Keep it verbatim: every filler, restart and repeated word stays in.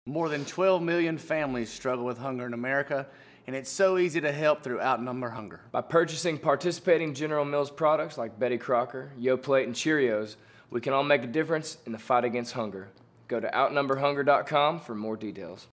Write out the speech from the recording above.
More than twelve million families struggle with hunger in America, and it's so easy to help through Outnumber Hunger. By purchasing participating General Mills products like Betty Crocker, Yoplait, and Cheerios, we can all make a difference in the fight against hunger. Go to outnumber hunger dot com for more details.